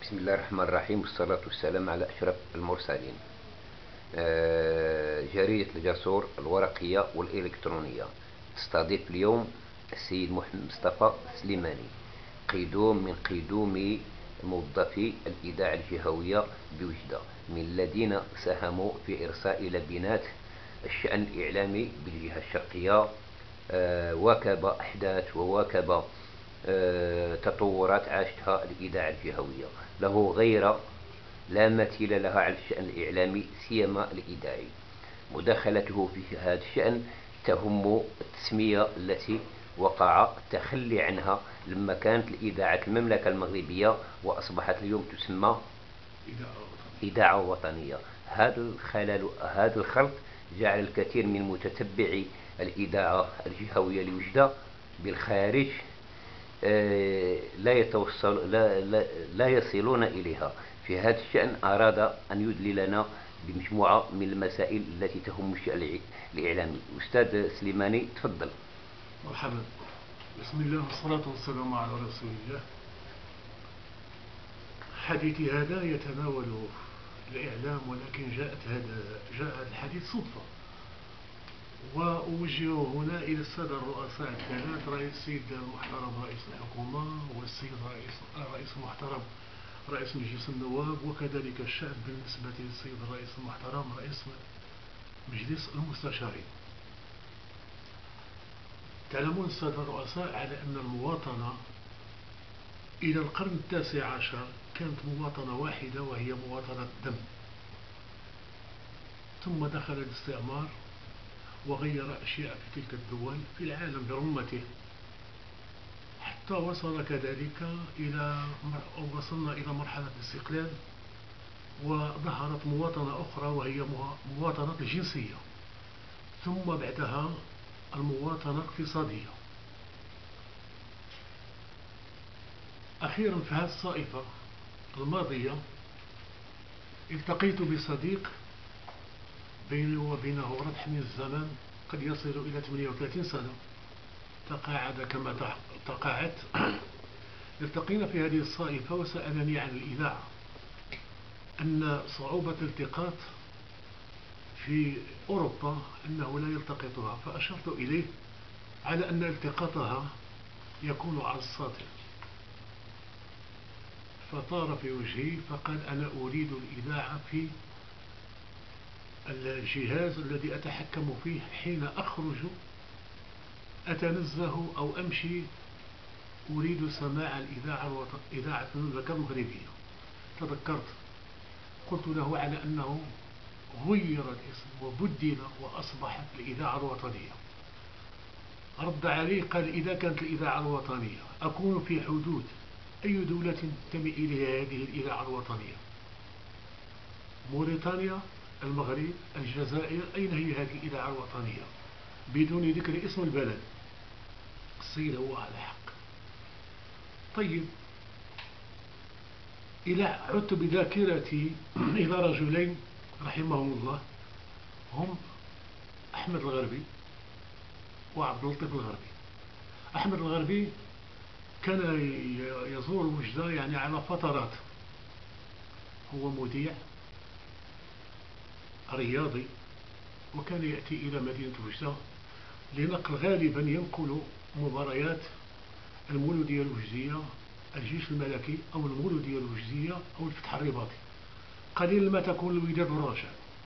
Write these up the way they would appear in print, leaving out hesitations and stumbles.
بسم الله الرحمن الرحيم، والصلاة والسلام على أشرف المرسلين. جريدة الجسور الورقية والإلكترونية تستضيف اليوم السيد محمد مصطفى سليماني، قيدوم من قيدوم موظفي الإذاعة الجهوية بوجدة، من الذين ساهموا في إرساء لبنات الشأن الإعلامي بالجهة الشرقية. واكب أحداث وواكب تطورات عاشتها الإذاعة الجهوية، له غيرة لا مثيل لها على الشأن الإعلامي سيما الإذاعي. مداخلته في هذا الشأن تهم التسمية التي وقع التخلي عنها لما كانت الإذاعة المملكة المغربية وأصبحت اليوم تسمى إذاعة وطنية. هذا الخلط جعل الكثير من متتبعي الإذاعة الجهوية لوجدة بالخارج لا يصلون إليها. في هذا الشأن أراد أن يدللنا بمجموعة من المسائل التي تهم الشأن الإعلامي. أستاذ سليماني، تفضل. مرحبا. بسم الله والصلاة والسلام على رسول الله. حديثي هذا يتناول الإعلام، ولكن جاء هذا الحديث صدفة، وأوجهه هنا إلى السادة الرؤساء الثلاث، السيد المحترم رئيس الحكومة، والسيد رئيس المحترم رئيس مجلس النواب، وكذلك الشأن بالنسبة للسيد الرئيس المحترم رئيس مجلس المستشارين. تعلمون السادة الرؤساء على أن المواطنة إلى القرن ال19 كانت مواطنة واحدة، وهي مواطنة دم. ثم دخل الاستعمار وغير أشياء في تلك الدول في العالم برمته، حتى وصلنا إلى مرحلة الاستقلال، وظهرت مواطنة أخرى وهي مواطنة الجنسية، ثم بعدها المواطنة الاقتصادية. أخيرا في هذه الصائفة الماضية التقيت بصديق بيني وبينه ردح من الزمن قد يصل إلى 38 سنة، تقاعد كما تقاعدت. التقينا في هذه الصائفة وسألني عن الإذاعة، أن صعوبة الالتقاط في أوروبا أنه لا يلتقطها، فأشرت إليه على أن التقاطها يكون على السطح، فطار في وجهي فقال: أنا أريد الإذاعة في الجهاز الذي أتحكم فيه حين أخرج أتنزه أو أمشي، أريد سماع إذاعة المملكة المغربية. تذكرت، قلت له على أنه غير الاسم وبدل وأصبحت الإذاعة الوطنية. رد عليه قال: إذا كانت الإذاعة الوطنية أكون في حدود أي دولة تنتمي إليها هذه الإذاعة الوطنية؟ موريتانيا، المغرب، الجزائر، أين هي هذه الإذاعة الوطنية؟ بدون ذكر اسم البلد. السيد هو على حق. طيب، إذا عدت بذاكرتي إلى رجلين رحمهم الله، هم أحمد الغربي وعبد اللطيف الغربي. أحمد الغربي كان يزور وجدة يعني على فترات، هو مذيع رياضي، وكان يأتي إلى مدينة وجدة لنقل، غالبا ينقل مباريات المولودية الوجدية، الجيش الملكي أو المولودية الوجدية أو الفتح الرباطي، قليلا ما تكون الوداد والرجاء.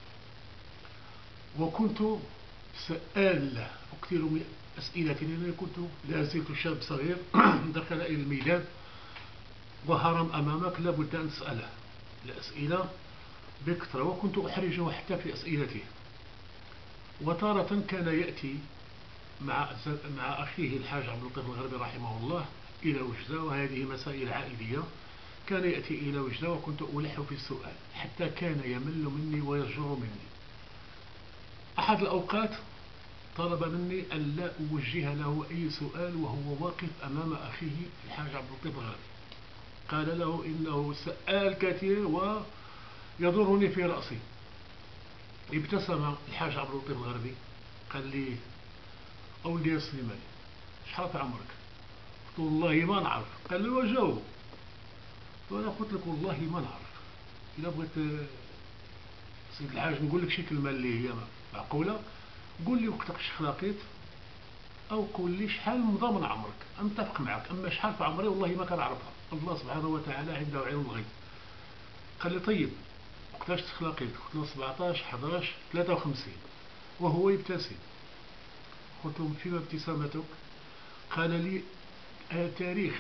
وكنت سأل له أكثر من أسئلتي، لأنني كنت لا زلت شاب صغير دخل إلى الميدان وهرم أمامك لابد أن تسأله الأسئلة بكثرة، وكنت أحرجه حتى في أسئلته. وتارة كان يأتي مع أخيه الحاج عبد اللطيف الغربي رحمه الله إلى وجدة، وهذه مسائل عائلية. كان يأتي إلى وجدة وكنت ألح في السؤال حتى كان يمل مني ويزجر مني. أحد الأوقات طلب مني أن لا أوجه له أي سؤال وهو واقف أمام أخيه الحاج عبد اللطيف الغربي. قال له إنه سأل كثير ويضرني في رأسي. ابتسم الحاج عبد اللطيف الغربي قال لي: أولدي يا سليماني، شحال في عمرك؟ قلت والله ما نعرف. قال لي: وجاوب. فأنا قلت لك والله ما نعرف. إلا بغيت سيد الحاج نقول لك شي كلمة اللي هي معقولة، قول لي وقتاش خلاقيت، أو قول لي شحال مضى من عمرك، أنتفق معك. أما شحال في عمري والله ما كنعرفها، الله سبحانه وتعالى عنده علم الغيب. قال لي طيب وقتاش تخلقيت؟ قلت له 17 11 53. وهو يبتسم. قلت له فيما ابتسامتك؟ قال لي تاريخ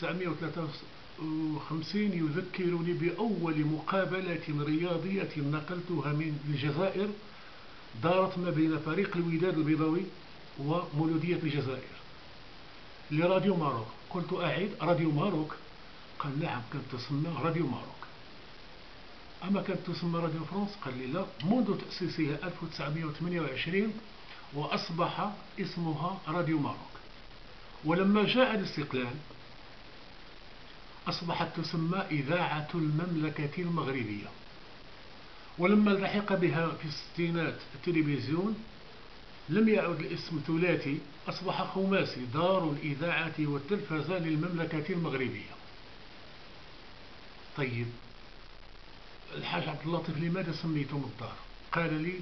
1953 يذكرني بأول مقابلة رياضية نقلتها من الجزائر، دارت ما بين فريق الوداد البيضاوي ومولودية الجزائر لراديو ماروك. قلت أعيد راديو ماروك؟ قال نعم كانت تسمى راديو ماروك. أما كانت تسمى راديو فرنسا؟ قال لي لا، منذ تأسيسها 1928 وأصبح اسمها راديو ماروك. ولما جاء الاستقلال أصبحت تسمى إذاعة المملكة المغربية. ولما لحق بها في الستينات التلفزيون لم يعد الاسم ثلاثي، أصبح خماسي: دار الإذاعة والتلفزة للمملكة المغربية. طيب الحاج عبد اللطيف لماذا سميتم الدار؟ قال لي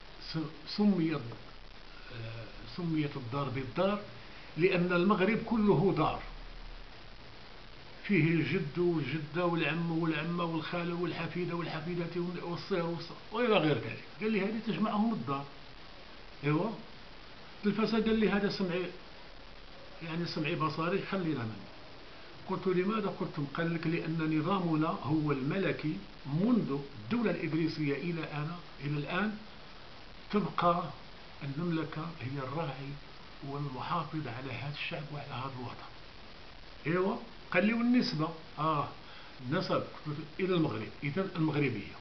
سميت الدار بالدار لأن المغرب كله دار، فيه الجد والجدة والعم والعمة والخالة والحفيدة والحفيدة والصهر وإلى غير ذلك. قال لي هذه تجمعهم الدار. ايوا التلفزة قال لي هذا سمعي، يعني سمعي بصري، خلينا منه. قلت لماذا قلتم؟ قال لك لأن نظامنا هو الملكي منذ الدولة الإدريسية إلى الآن. تبقى المملكة هي الراعي والمحافظ على هذا الشعب وعلى هذا الوطن. ايوا قال لي والنسبة نسب إلى المغرب، إذا المغربية.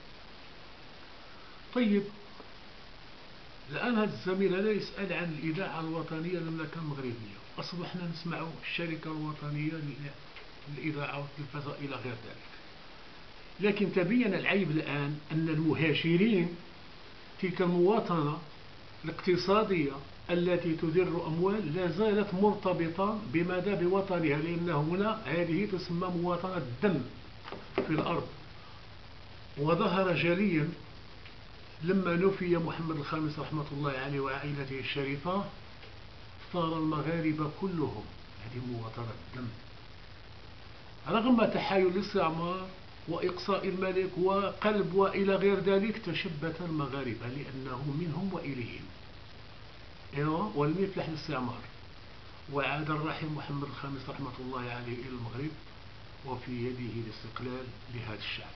طيب الآن هذا الزميل هذا يسأل عن الإذاعة الوطنية للمملكة المغربية. أصبحنا نسمع الشركة الوطنية للإذاعة والتلفزة إلى غير ذلك. لكن تبين العيب الآن أن المهاجرين، تلك المواطنة الاقتصادية التي تدر أموال، لا زالت مرتبطة بماذا؟ بوطنها، لأن هنا هذه تسمى مواطنة الدم في الأرض. وظهر جليا لما نفي محمد الخامس رحمة الله عليه وعائلته الشريفة، صار المغاربة كلهم هذه مواطنة الدم. رغم تحايل الاستعمار وإقصاء الملك وقلب وإلى غير ذلك، تشبت المغاربة لأنه منهم وإليهم. ولم يفلح الاستعمار، وعاد الراحل محمد الخامس رحمة الله عليه إلى المغرب، وفي يده الاستقلال لهذا الشعب.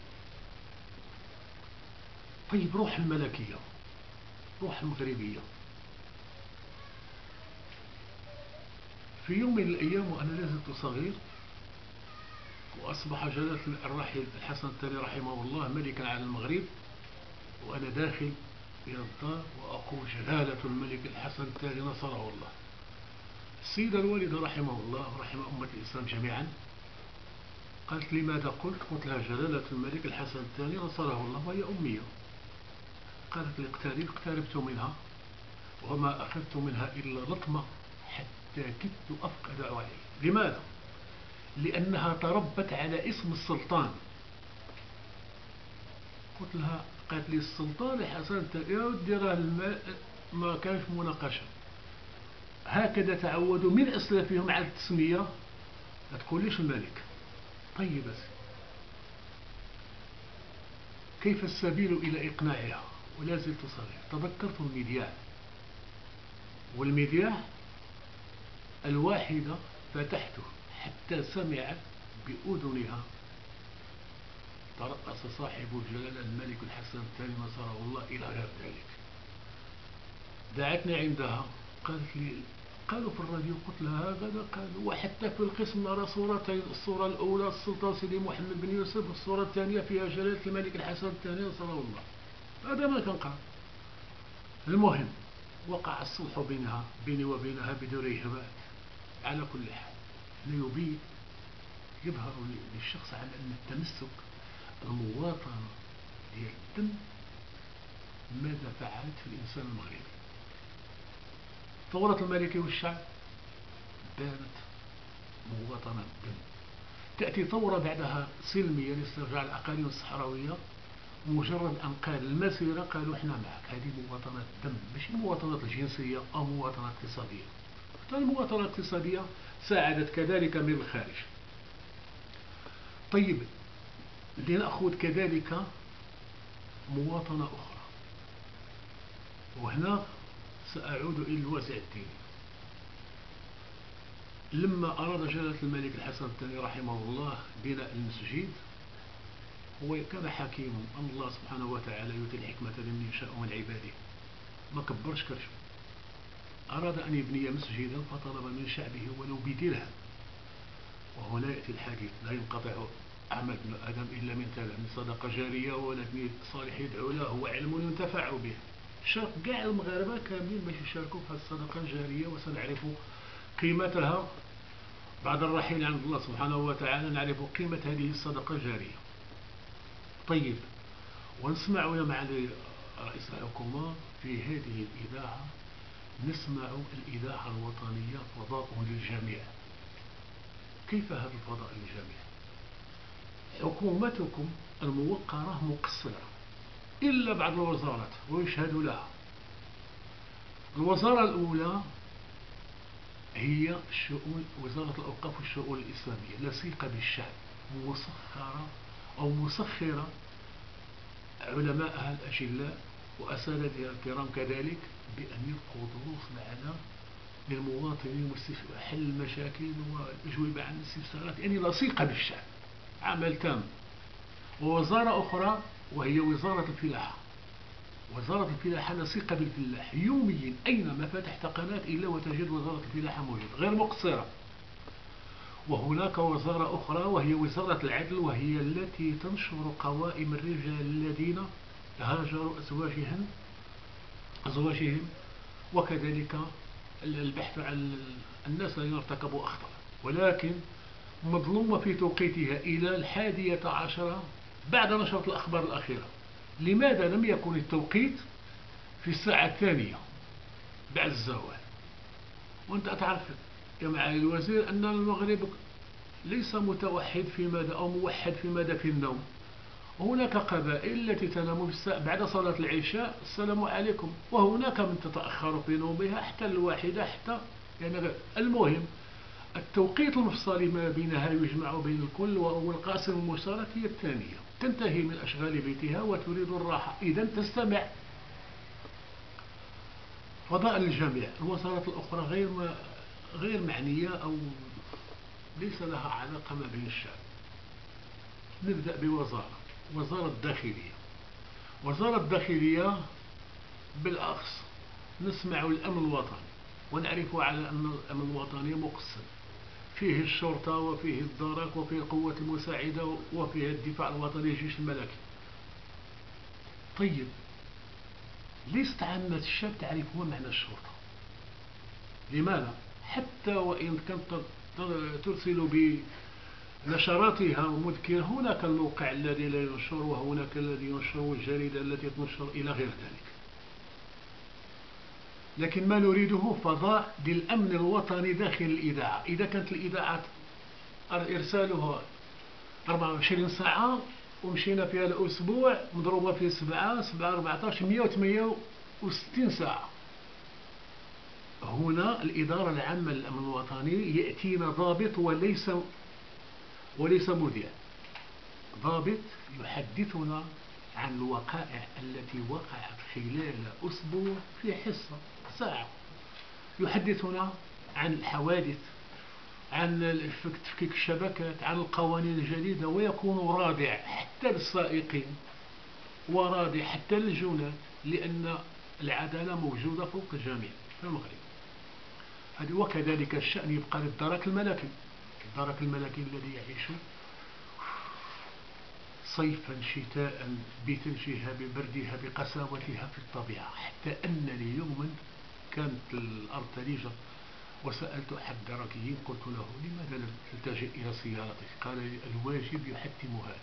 طيب روح الملكية، روح المغربية. في يوم من الأيام وأنا لازلت صغير، وأصبح جلالة الراحل الحسن الثاني رحمه الله ملكا على المغرب، وأنا داخل إلى الدار وأقول جلالة الملك الحسن الثاني نصره الله. السيدة الوالدة رحمه الله ورحمه أمة الإسلام جميعا قالت لماذا قلت؟ قلت لها جلالة الملك الحسن الثاني نصره الله، وهي أمية. قالت لي اقتربت منها وما أخذت منها إلا لطمة حتى كدت أفقد وعي. لماذا؟ لأنها تربت على اسم السلطان. قلت لها، قالت لي السلطان حسن الثاني. يا ودي راه ما كانش مناقشة، هكذا تعودوا من أسلافهم على التسمية، ما تقوليش الملك. طيب بس كيف السبيل إلى إقناعها؟ ولا زلت صغير. تذكرت المذياع، والمذياع الواحدة فتحته حتى سمعت بأذنها ترأس صاحب الجلالة الملك الحسن الثاني نصره الله إلى غير ذلك. دعتني عندها، قالت لي قالوا في الراديو. قلت لها هكذا قالوا، وحتى في القسم نرى صورتين، الصورة الأولى السلطان سيدي محمد بن يوسف، والصورة الثانية فيها جلالة الملك الحسن الثاني نصره الله. هذا ما كان قال. المهم وقع الصلح بيني وبينها بدون رهبات. على كل حال ليبين يظهر للشخص على أن التمسك المواطنة ديال الدم ماذا فعلت في الإنسان المغربي. ثورة الملكي والشعب بانت مواطنة الدم. تأتي ثورة بعدها سلمية لاسترجاع الأقاليم الصحراوية. مجرد أن قال المسيرة قالوا احنا معك. هذه مواطنة دم، ماشي مواطنة الجنسية أو مواطنة اقتصادية. حتى المواطنة الاقتصادية ساعدت كذلك من الخارج. طيب، لنأخذ كذلك مواطنة أخرى، وهنا سأعود إلى الوازع الديني. لما أراد جلالة الملك الحسن الثاني رحمه الله بناء المسجد، هو كان حكيم، أن الله سبحانه وتعالى يؤتي الحكمة لمن يشاء من عباده، ما كبرش كرشه. أراد أن يبني مسجدا فطلب من شعبه ولو بدرهم. وهنا يأتي الحديث: لا ينقطع عمل ابن آدم إلا من ثلاث: من صدقة جارية، ولد صالح يدعو له، وعلم ينتفع به. الشرق كاع المغاربة كاملين باش يشاركوا في هذه الصدقة الجارية، وسنعرف قيمتها بعد الرحيل عن الله سبحانه وتعالى. نعرف قيمة هذه الصدقة الجارية. طيب، ونسمع يا معالي رئيس الحكومة في هذه الإذاعة، نسمع الإذاعة الوطنية فضاء للجميع. كيف هذا الفضاء للجميع؟ حكومتكم الموقرة مقصرة إلا بعض الوزارات ويشهد لها. الوزارة الأولى هي وزارة الأوقاف والشؤون الإسلامية، لصيقة بالشعب، مسخرة أو مسخرة علماءها الأجلاء وأساتذتها الكرام كذلك بأن يلقوا دروس معنا للمواطنين وحل المشاكل والأجوبة عن الاستفسارات، يعني لصيقة بالشعب، عمل تام. ووزارة أخرى وهي وزارة الفلاحة. وزارة الفلاحة لصيقة بالفلاح، يوميا أينما فتحت قناة إلا وتجد وزارة الفلاحة موجودة، غير مقصرة. وهناك وزارة أخرى وهي وزارة العدل، وهي التي تنشر قوائم الرجال الذين هاجروا أزواجهم، وكذلك البحث عن الناس الذين ارتكبوا أخطاء، ولكن مظلومة في توقيتها إلى 11 بعد نشرة الأخبار الأخيرة. لماذا لم يكن التوقيت في الساعة الثانية بعد الزوال؟ وأنت تعرف يا معالي الوزير أن المغرب ليس متوحد في مدى أو موحد في مدى في النوم. هناك قبائل التي تنام بعد صلاة العشاء السلام عليكم، وهناك من تتأخر في نومها حتى الواحدة، حتى يعني المهم التوقيت المفصلي ما بينها يجمع بين الكل، والقاسم المشترك هي الثانية. تنتهي من أشغال بيتها وتريد الراحة، إذا تستمع. فضاء للجميع. الوزارات الأخرى غير معنية أو ليس لها علاقة ما بين الشعب. نبدأ وزارة الداخلية. وزارة الداخلية بالأخص نسمع الأمن الوطني، ونعرف على أن الأمن الوطني مقسم، فيه الشرطة وفيه الدرك وفيه القوات المساعدة وفيه الدفاع الوطني الجيش الملكي. طيب، ليست عامة الشعب تعرف هو معنى الشرطة. لماذا؟ حتى وإن كانت ترسل بنشراتها ومذكرة، هناك الموقع الذي لا ينشر، وهناك الذي ينشر، والجريدة التي تنشر إلى غير ذلك. لكن ما نريده فضاء للأمن الوطني داخل الإذاعة. إذا كانت الإذاعة إرسالها 24 ساعة ومشينا فيها الأسبوع مضروبة في 7 14 168 ساعة. هنا الإدارة العامة للأمن الوطني يأتينا ضابط وليس مذيع. ضابط يحدثنا عن الوقائع التي وقعت خلال أسبوع في حصة ساعة. يحدثنا عن الحوادث، عن تفكيك الشبكات، عن القوانين الجديدة، ويكون رادع حتى للسائقين ورادع حتى للجنات، لأن العدالة موجودة فوق الجميع في المغرب. وكذلك الشأن يبقى للدرك الملكي. الدرك الملكي الذي يعيش صيفا شتاء بثلجها ببردها بقساوتها في الطبيعة، حتى أنني يوما كانت الأرض ثليجة وسألت أحد الدركيين قلت له: لماذا لا تلتجئ إلى سيارتك؟ قال لي: الواجب يحتم هذا.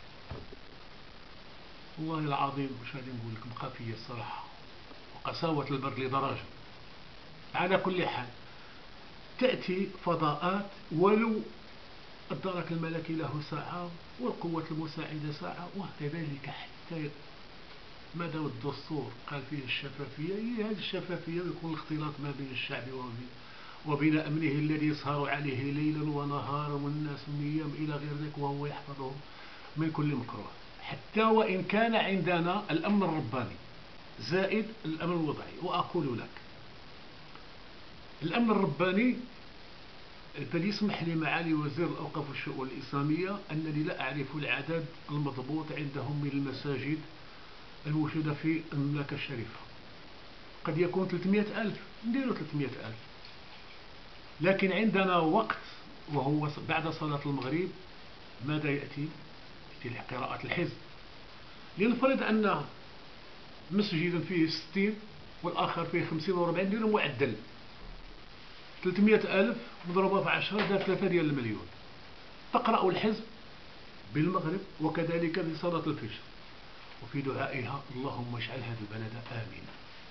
والله العظيم مش غادي نقول لكم خفية الصراحة، وقساوة البرد لدرجة. على كل حال، تأتي فضاءات ولو الدرك الملكي له ساعة، والقوة المساعدة ساعة، وكذلك حتى ما دام الدستور قال فيه الشفافية، هي هذه الشفافية ويكون الاختلاط ما بين الشعب وبين أمنه الذي يسهر عليه ليلا ونهارا والناس نيام إلى غير ذلك، وهو يحفظه من كل مكروه. حتى وإن كان عندنا الأمن الرباني زائد الأمن الوضعي. وأقول لك الأمن الرباني، فليسمح لي معالي وزير الأوقاف والشؤون الإسلامية أنني لا أعرف العدد المضبوط عندهم من المساجد الموجودة في المملكة الشريفة. قد يكون 300,000، نديروا 300,000. لكن عندنا وقت وهو بعد صلاة المغرب. ماذا يأتي قراءة الحزب. لنفرض أن مسجدا فيه 60 والآخر فيه 50 و40، نديروا معدل 300,000 مضروبة في 10 دار 3 ديال المليون. تقرأ الحزب بالمغرب وكذلك بصلاة الفجر، وفي دعائها اللهم اجعل هذا البلد آمنا.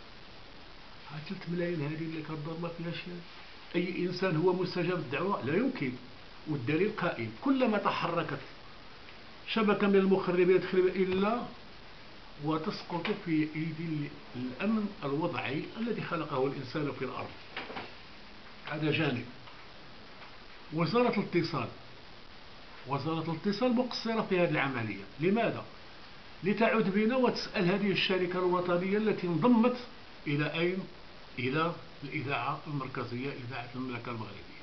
3 ملايين هذه اللي كتضر ما فيها شيء. أي إنسان هو مستجاب الدعوة؟ لا يمكن. والدليل قائم، كلما تحركت شبكة من المخربين إلا وتسقط في أيدي الأمن الوضعي الذي خلقه الإنسان في الأرض. هذا جانب. وزارة الاتصال مقصرة في هذه العملية. لماذا؟ لتعود بنا وتسأل هذه الشركة الوطنية التي انضمت إلى أين؟ إلى الإذاعة المركزية، إذاعة المملكة المغربية.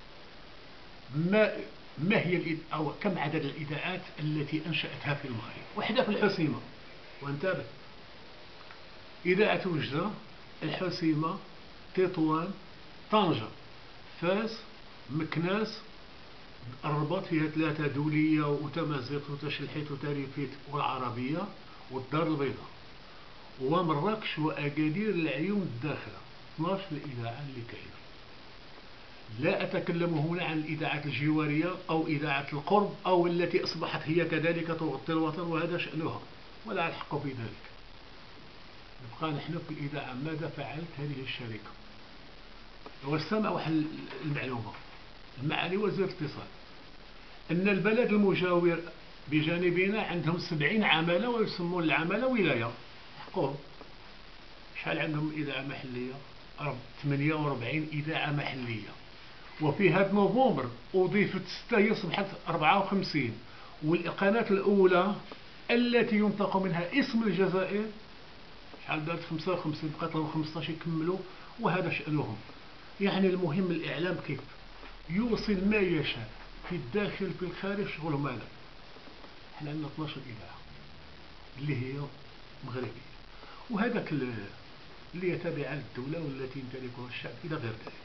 ما هي أو كم عدد الإذاعات التي أنشأتها في المغرب؟ وحدة في الحسيمة، وانتبه، إذاعة وجدة، الحسيمة، تطوان، طنجة، فاس، مكناس، الرباط فيها 3 دولية وتمازيغ وتشلحيت وتاريفيت والعربية والدار البيضاء، ومراكش وأكادير العيون الداخلة. 12 الإذاعة اللي كاينة. لا أتكلم هنا عن الإذاعات الجوارية أو إذاعة القرب أو التي أصبحت هي كذلك تغطي الوطن، وهذا شأنها ولا الحق في ذلك. نبقى نحن في الإذاعة. ماذا فعلت هذه الشركة؟ واستمع واحد المعلومة، المعالي وزير الاتصال، أن البلد المجاور بجانبنا عندهم 70 عمالة ويسمون العمالة ولاية. حقهم. شحال عندهم إذاعة محلية؟ 48 إذاعة محلية. وفي هذا نوفمبر أضيفت 6، هي صبحت 54. والقناة الأولى التي ينطق منها اسم الجزائر شحال دارت؟ 55. بقات لهم 15 يكملوا، وهذا شأنهم. يعني المهم الإعلام كيف يوصل ما يشاء في الداخل في الخارج، شغلهم هذا. احنا عندنا 12 إذاعة اللي هي مغربية، وهذاك اللي يتابع الدولة والتي يمتلكها الشعب إلى غير ذلك.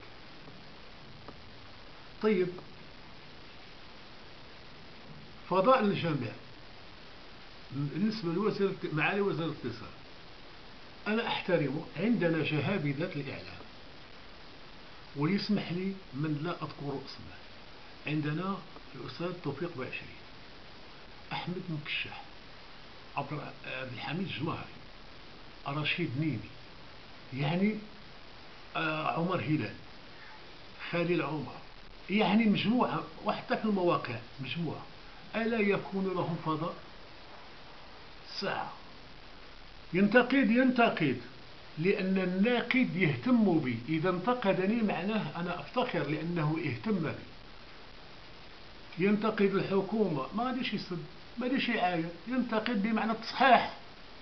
طيب، فضاء الجامع بالنسبة لوزير معالي وزير الاتصال، أنا أحترمه. عندنا جهابذة الإعلام، ويسمح لي من لا أذكر اسمه. عندنا الأستاذ توفيق بعشري، أحمد مكشح، عبد الحميد الجمهري، رشيد نيمي، يعني عمر هلال، خليل عمر، يعني مجموعة، وحتى في المواقع مجموعة. ألا يكون لهم فضاء؟ ساعة ينتقد لأن الناقد يهتم بي. إذا انتقدني معناه أنا أفتخر لأنه اهتم بي. ينتقد الحكومة ما غاديش يسب، ما غاديش يعاير، ينتقد بمعنى التصحيح.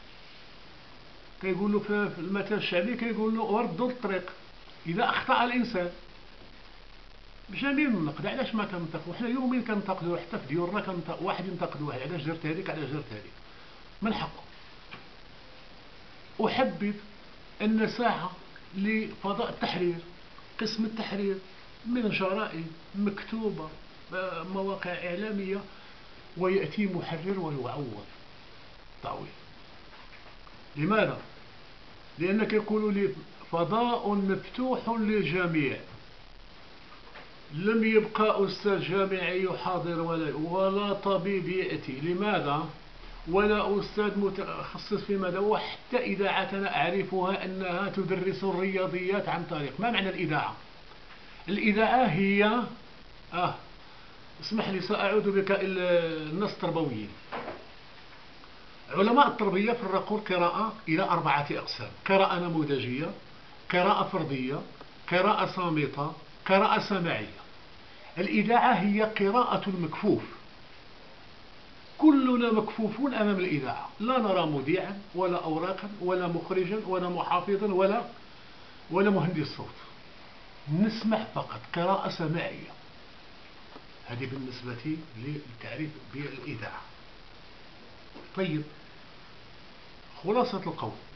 كيقول له في المثل الشعبي، كيقول له وردوا الطريق إذا أخطأ الإنسان. بجميع النقد. علاش ما كننتقدوا؟ حنا يومين كننتقدوا، حتى في ديورنا واحد ينتقد واحد، علاش درت هذيك، علاش درت هذيك، من حقه. أحبذ أن ساعة لفضاء التحرير، قسم التحرير من جرائد مكتوبة، مواقع إعلامية، ويأتي محرر ويعوض تعويض. لماذا؟ لأنك يقول لي فضاء مفتوح للجميع، لم يبقى أستاذ جامعي يحاضر ولا طبيب يأتي. لماذا؟ ولا أستاذ متخصص في ماذا. وحتى إذاعتنا أعرفها أنها تدرس الرياضيات عن طريق. ما معنى الإذاعة؟ الإذاعة هي اسمح لي سأعود بك إلى الناس التربويين. علماء التربية فرقوا القراءة إلى 4 أقسام: قراءة نموذجية، قراءة فردية، قراءة صامتة، قراءة سماعية. الإذاعة هي قراءة المكفوف، كلنا مكفوفون أمام الإذاعة، لا نرى مذيعا ولا أوراقا ولا مخرجا ولا محافظا ولا مهندس صوت، نسمع فقط، قراءة سماعية. هذه بالنسبة للتعريف بالإذاعة. طيب، خلاصة القول: